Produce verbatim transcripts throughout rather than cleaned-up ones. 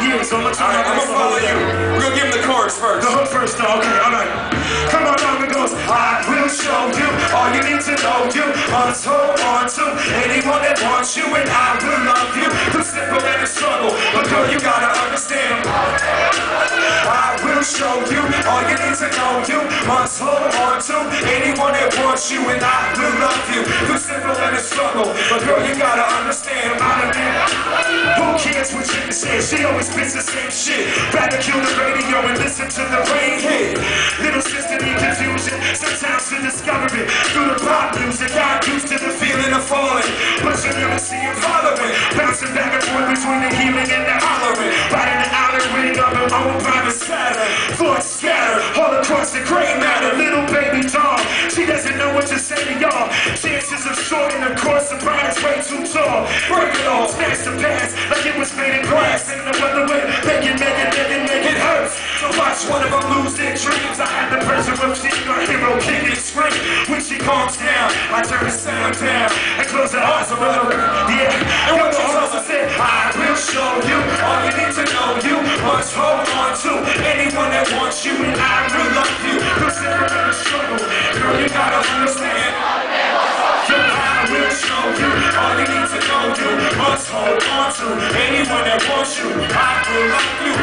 Yeah, so I'm gonna try Alright, I'm gonna follow you. We're gonna give him the chorus first. The hook first, though. Okay, alright. Come on, on, it goes. I will show you all you need to know. You must hold on to anyone that wants you, and I will love you. Too simple and a struggle, but girl, you gotta understand. I will show you all you need to know. You must hold on to anyone that wants you, and I will love you. Too simple and a struggle, but girl, you gotta understand. I'm a man. Who cares what you say? She always spits the same shit. Rather kill the radio and listen to the rain hit. Little sister need confusion, sometimes to discover it through the pop music. I'm used to the feeling of falling, but you never see it following. Bouncing back and forth between the healing and the hollering. Riding the island ring of her own private scatter. Thoughts scatter all across the gray matter. Little baby doll, she doesn't know what to say to y'all. Chances of short and of course the prize way too tall. Break it all, smash the past like it was made in glass. Ain't no other way, make it, make it, make it, make it hurt. So watch one of them lose their dreams. I had the pressure of seeing our hero kick and scream. When she calms down, I turn the sound down and close the eyes a little. Yeah, and what the hustle said, I will show you all you need to know. You must hold on to anyone that wants you, and I will love you. Consider it a struggle, girl, you gotta understand. I will show you all you need to know. You must hold on to anyone that wants you. I will love you.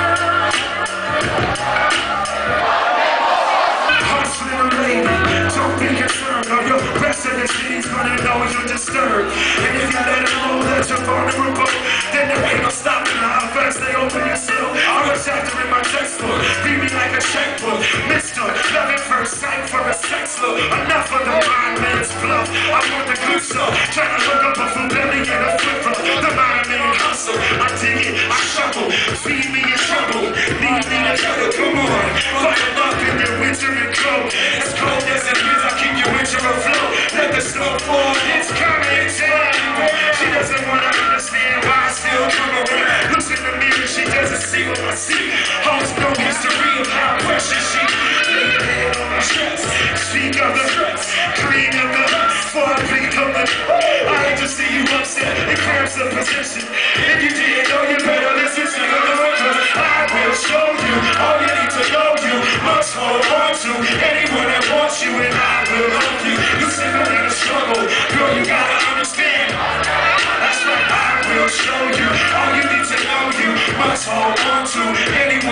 Hush, little lady, don't be concerned. All your rest of the city's gonna know you're disturbed. And if you let them know that you're vulnerable, then there ain't no stopping how fast they open your cell. I'm a chapter in my textbook, read me like a checkbook. Mister, love at first sight for a sex look. Enough of the mind man's bluff. I want the good stuff. Trying to hook up a full belly and a flip flop. The mind man hustle. I dig it, I shuffle. Feed me in trouble. Need me to cut it, come on. Fire up in your winter and cold. As cold as it is, I keep your winter afloat. Let the snow fall, it's coming down. She doesn't want to understand why I still come around. Looks in the mirror, she doesn't see what I see. Holds no history of how precious she. Lay your head on my chest. Speak of the threats, clean of the before I pick up the. I hate to see you upset. It cramps the position. If you didn't know, you better listen to the Lord, 'cause I will show you all you need to know. You must hold on to anyone that wants you, and I will love you. You single in a struggle, girl, you gotta understand. That's right, I will show you all you need to know. You must hold on to anyone